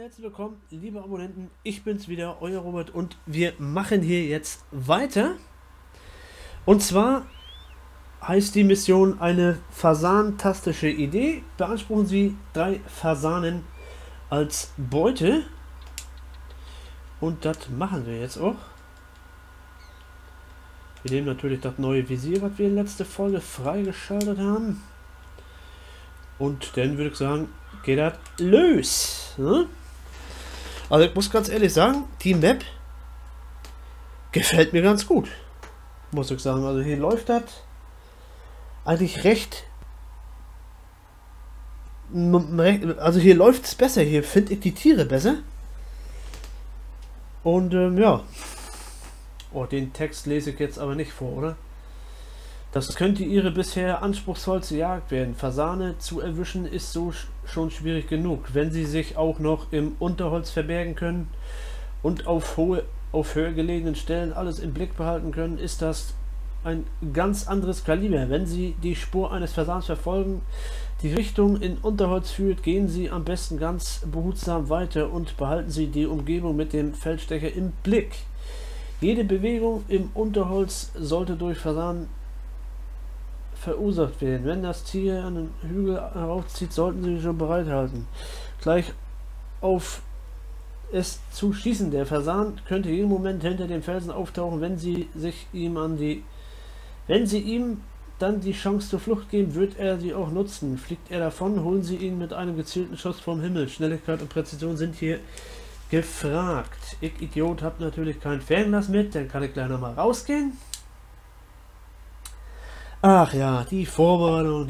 herzlich willkommen, liebe Abonnenten. Ich bin's wieder, euer Robert, und wir machen hier jetzt weiter. Und zwar heißt die Mission eine fasantastische Idee. Beanspruchen Sie 3 Fasanen als Beute. Und das machen wir jetzt auch. Wir nehmen natürlich das neue Visier, was wir in letzter Folge freigeschaltet haben. Und dann würde ich sagen, geht das los. Ne? Also ich muss ganz ehrlich sagen, die Map gefällt mir ganz gut. Muss ich sagen. Also hier läuft das eigentlich recht. Also hier läuft es besser. Hier finde ich die Tiere besser. Und ja. Oh, den Text lese ich jetzt aber nicht vor, oder? Das könnte ihre bisher anspruchsvollste Jagd werden. Fasane zu erwischen ist so schon schwierig genug. Wenn sie sich auch noch im Unterholz verbergen können und auf höher gelegenen Stellen alles im Blick behalten können, ist das ein ganz anderes Kaliber. Wenn sie die Spur eines Fasans verfolgen, die Richtung in Unterholz führt, gehen sie am besten ganz behutsam weiter und behalten sie die Umgebung mit dem Feldstecher im Blick. Jede Bewegung im Unterholz sollte durch Fasanen verursacht werden. Wenn das Tier an den Hügel heraufzieht, sollten Sie sich schon bereithalten, gleich auf es zu schießen. Der Fasan könnte jeden Moment hinter dem Felsen auftauchen. Wenn Sie ihm dann die Chance zur Flucht geben, wird er sie auch nutzen. Fliegt er davon, holen Sie ihn mit einem gezielten Schuss vom Himmel. Schnelligkeit und Präzision sind hier gefragt. Ich, Idiot, habe natürlich kein Fernglas mit, dann kann ich gleich nochmal rausgehen. Ach ja, die Vorbereitung.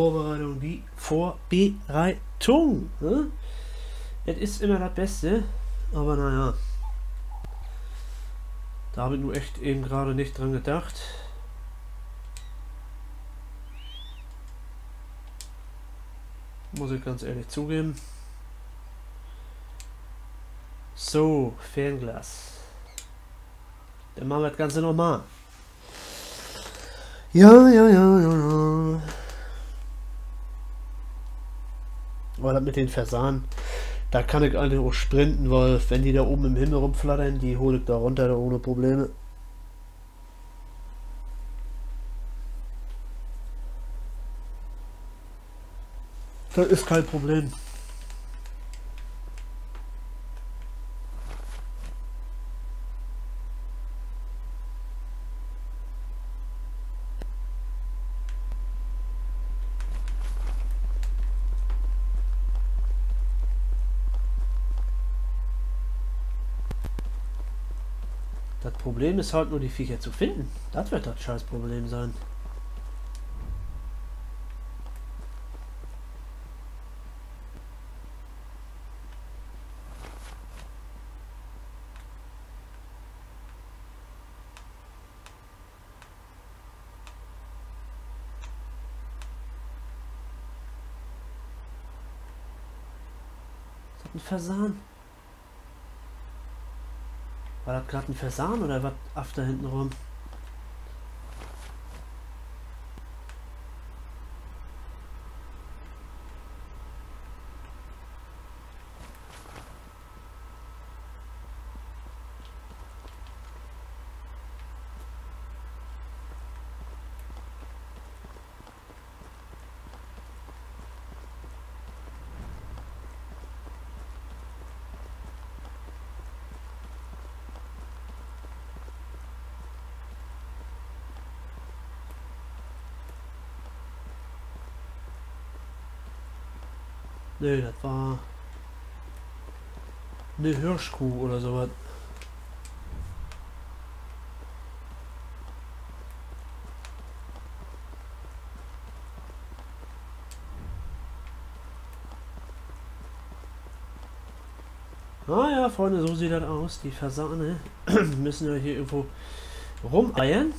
Ne? Es ist immer das Beste, aber naja. Da habe ich nur echt eben gerade nicht dran gedacht. Muss ich ganz ehrlich zugeben. So, Fernglas. Dann machen wir das Ganze nochmal. Ja. Aber das mit den Fasanen, da kann ich eigentlich auch sprinten, weil wenn die da oben im Himmel rumflattern, die hole ich da runter, da ohne Probleme. Das ist kein Problem. Das Problem ist halt nur, die Viecher zu finden. Das wird das scheiß Problem sein. Ist das ein Fasan? War das gerade ein Fasan oder was auf da hinten rum? Nö, das war eine Hirschkuh oder sowas. Naja, Freunde, so sieht das aus. Die Fasane müssen ja hier irgendwo rumeiern.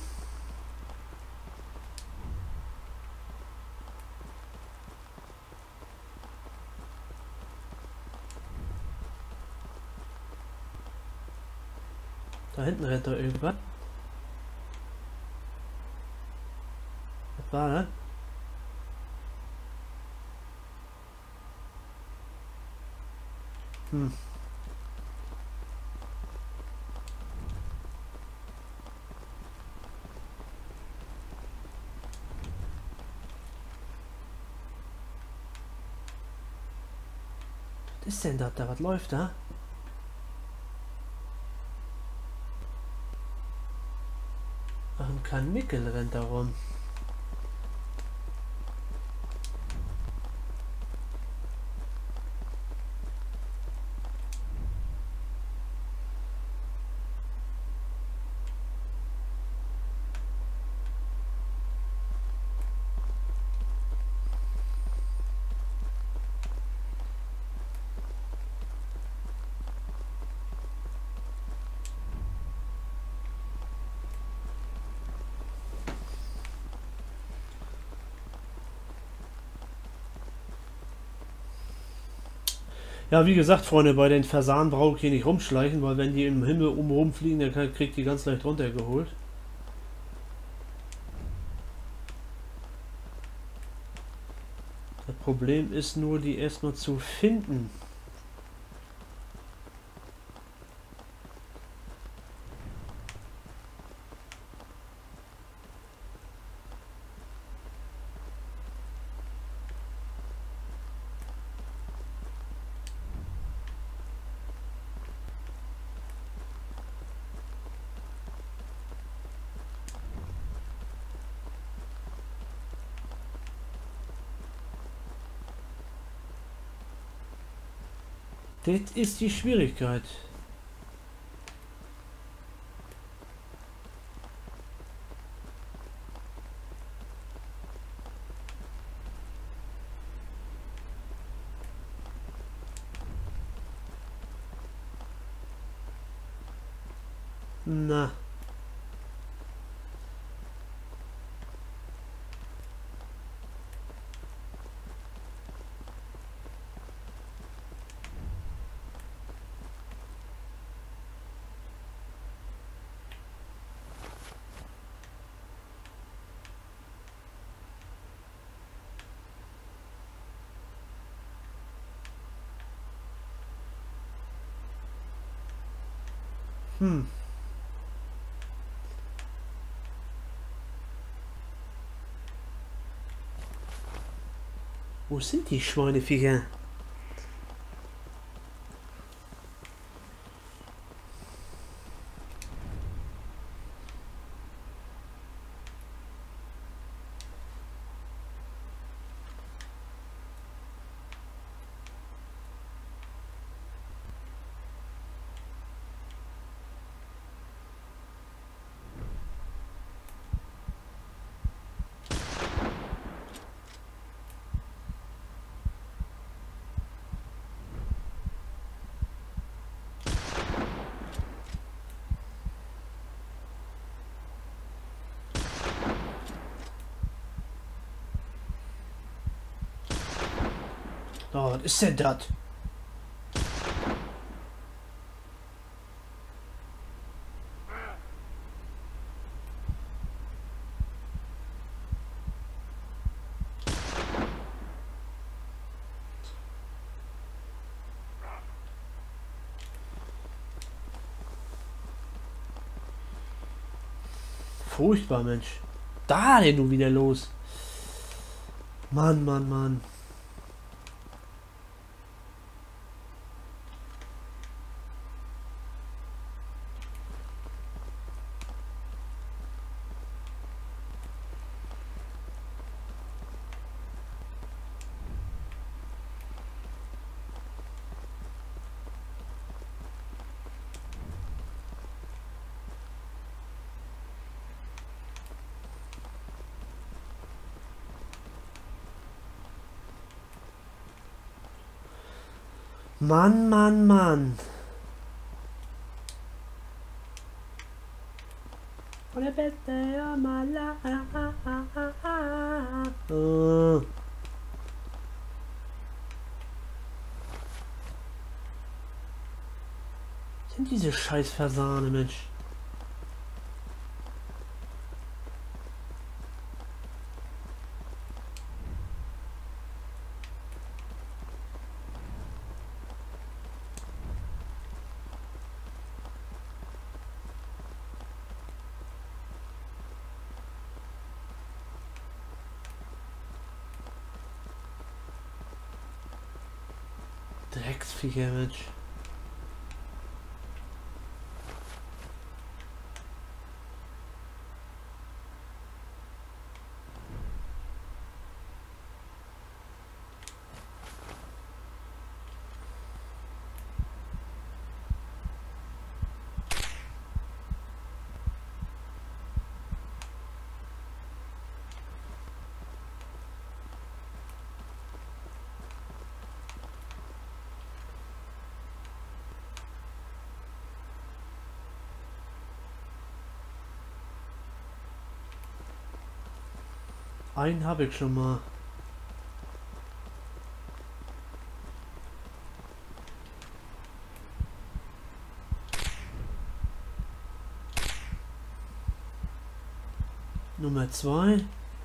Da hinten rennt doch irgendwas. Was war das? Hm. Was ist denn das da? Was läuft da? Ach, ein Karnickel rennt da rum. Ja, wie gesagt, Freunde, bei den Fasanen brauche ich hier nicht rumschleichen, weil wenn die im Himmel rumfliegen, dann kriegt die ganz leicht runtergeholt. Das Problem ist nur, die erstmal zu finden. Das ist die Schwierigkeit. Na. Hm. Wo sind die Schweineviecher? Oh, was ist denn das? Furchtbar, Mensch. Da denn nun wieder los? Mann, Mann, Mann. Mann, Mann, Mann. Der Beste my life. Sind diese scheiß Fasane, Mensch. Drecksviecher, Mensch. Einen habe ich schon mal. Nummer 2.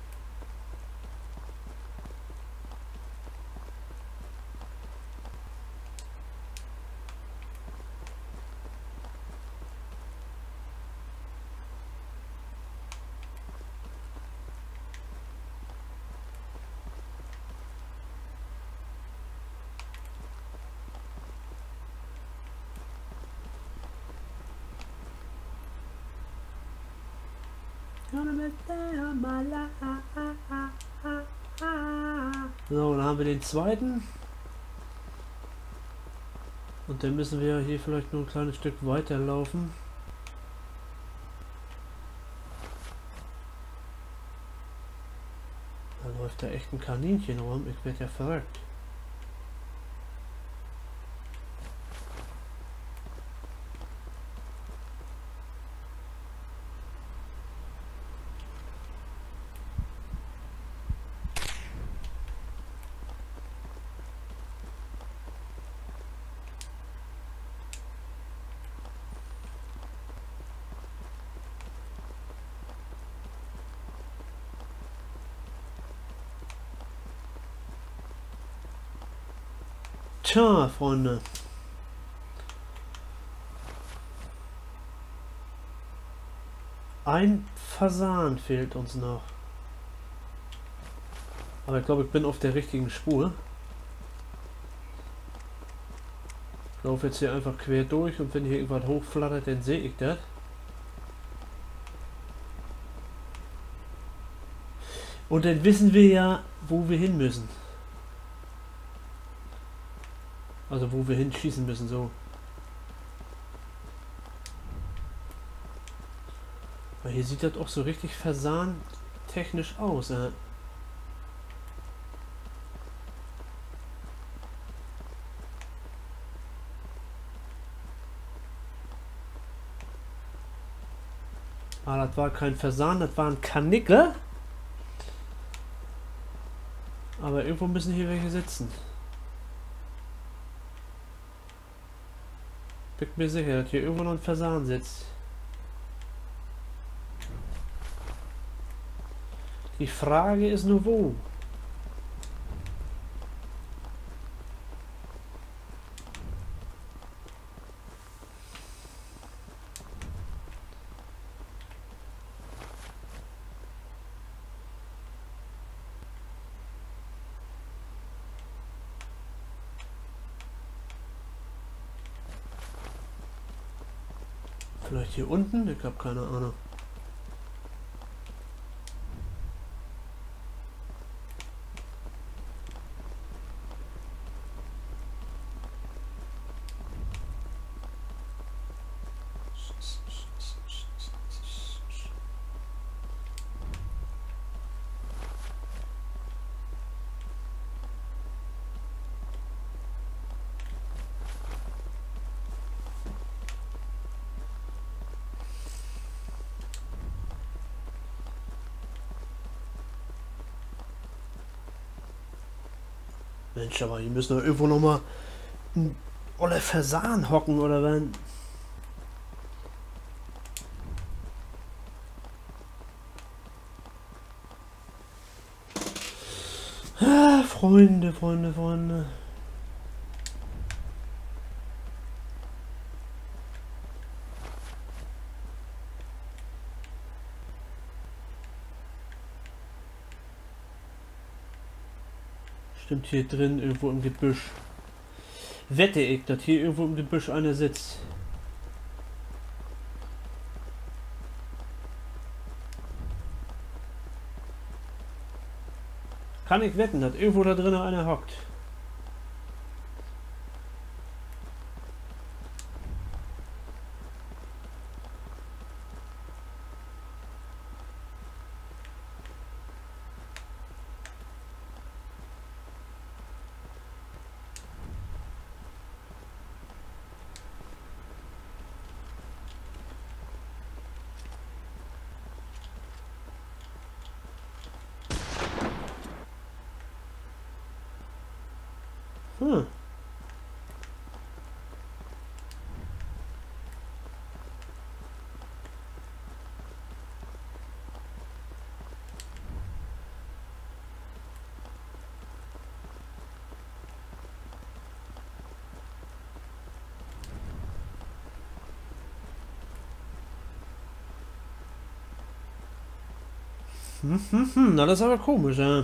So, dann haben wir den zweiten. Und dann müssen wir hier vielleicht nur ein kleines Stück weiterlaufen. Da läuft da echt ein Kaninchen rum. Ich werde ja verrückt. Tja, Freunde. Ein Fasan fehlt uns noch. Aber ich glaube, ich bin auf der richtigen Spur. Ich laufe jetzt hier einfach quer durch und wenn hier irgendwas hochflattert, dann sehe ich das. Und dann wissen wir ja, wo wir hin müssen. Also wo wir hinschießen müssen, so. Weil hier sieht das auch so richtig fasan-technisch aus. Ah, das war kein Fasan, das war ein Karnickel. Aber irgendwo müssen hier welche sitzen. Bin mir sicher, dass hier irgendwo noch ein Fasan sitzt. Die Frage ist nur wo. Vielleicht hier unten? Ich habe keine Ahnung. Mensch, aber hier müssen wir irgendwo noch mal ein oller Fasan hocken, oder wenn? Ah, Freunde, Freunde, Freunde. Stimmt, hier drin irgendwo im Gebüsch. Wette ich, dass hier irgendwo im Gebüsch einer sitzt. Kann ich wetten, dass irgendwo da drin einer hockt. Hm. Na, das ist aber komisch, ja.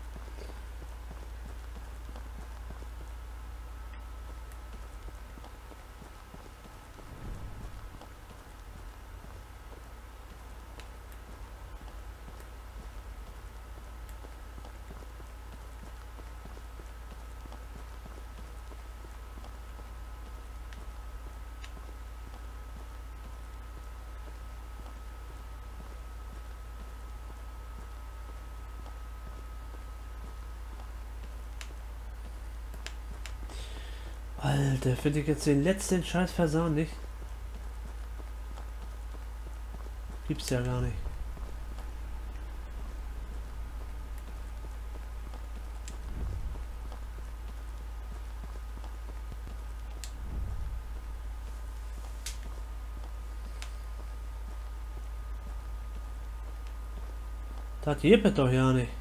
Alter, finde ich jetzt den letzten Scheiß Fasan nicht? Gibt's ja gar nicht. Das gibt doch ja nicht.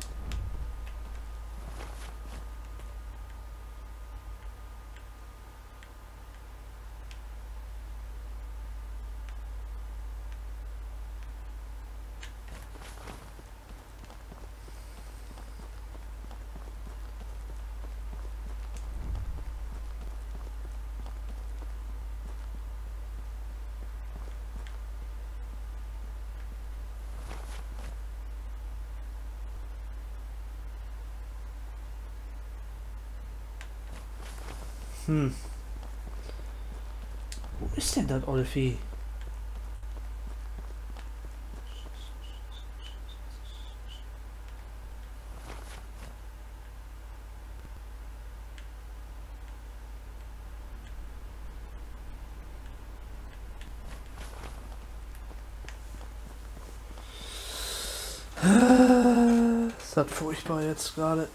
Hm. Wo ist denn das olle Vieh? Ist das furchtbar jetzt gerade.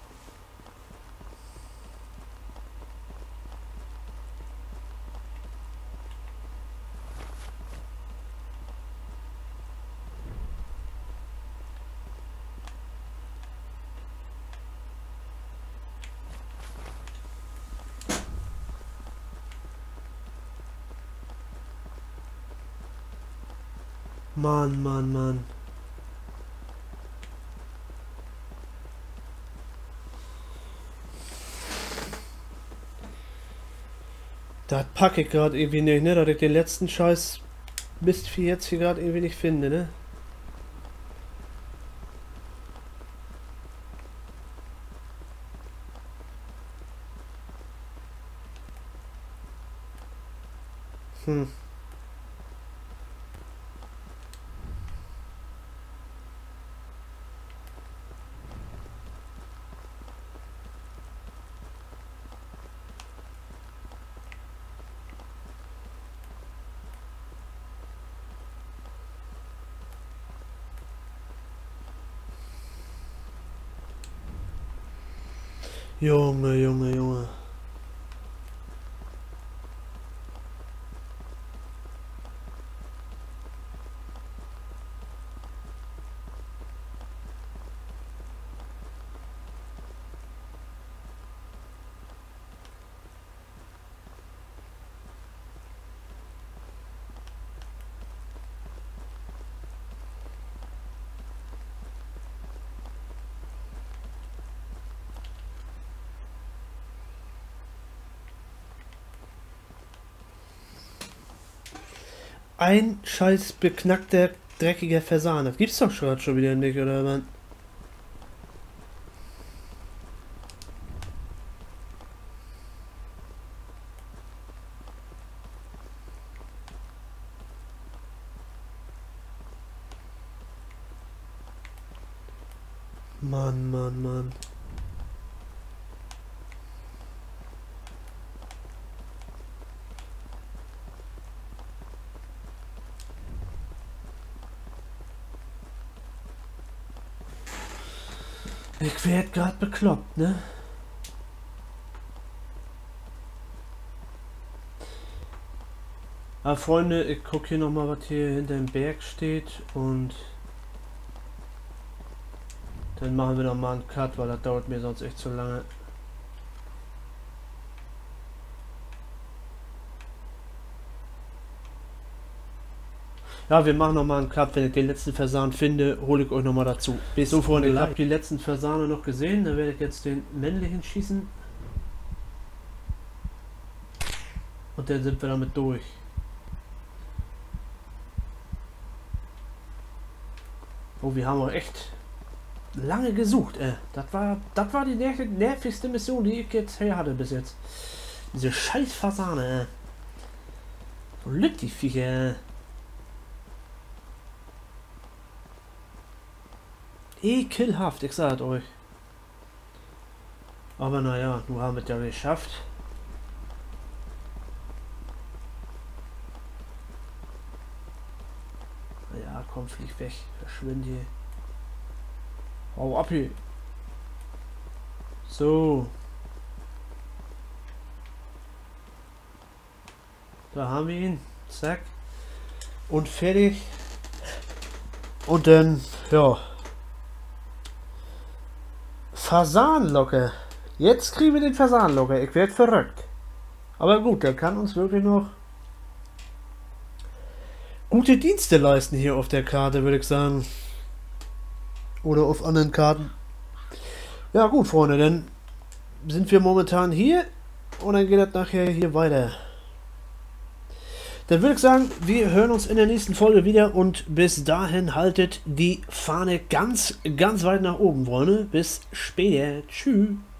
Mann, Mann, Mann. Das packe ich gerade irgendwie nicht, ne? Dass ich den letzten Scheiß Mistvieh jetzt hier gerade irgendwie nicht finde, ne? Hm. Junge, Junge, Junge. ein scheiß beknackter, dreckiger Fasan. Das gibt's doch schon wieder nicht, oder was? Mann, Mann, Mann. Ich werd grad bekloppt, ne? Aber Freunde, ich guck hier nochmal, was hier hinter dem Berg steht und dann machen wir noch mal einen Cut, weil das dauert mir sonst echt zu lange. Ja, wir machen noch mal einen Cut. Wenn ich den letzten Fasan finde, hole ich euch noch mal dazu. Bis so, Freunde, ich habe die letzten Fasane noch gesehen. Da werde ich jetzt den männlichen schießen. Und dann sind wir damit durch. Oh, wir haben auch echt lange gesucht, Das war die nervigste Mission, die ich jetzt her hatte bis jetzt. Diese scheiß Fasane, So lügt die Viecher, Ekelhaft, ich sag euch. Aber naja, nun haben wir es ja geschafft. Ja, komm, flieg weg. Verschwinde hier. Hau ab hier. So. Da haben wir ihn. Zack. Und fertig. Und dann, ja. Fasanlocke. Jetzt kriegen wir den Fasanlocke. Ich werde verrückt. Aber gut, der kann uns wirklich noch gute Dienste leisten hier auf der Karte, würde ich sagen. Oder auf anderen Karten. Ja gut, Freunde, dann sind wir momentan hier und dann geht das nachher hier weiter. Dann würde ich sagen, wir hören uns in der nächsten Folge wieder und bis dahin haltet die Fahne ganz, ganz weit nach oben, Freunde. Bis später. Tschüss.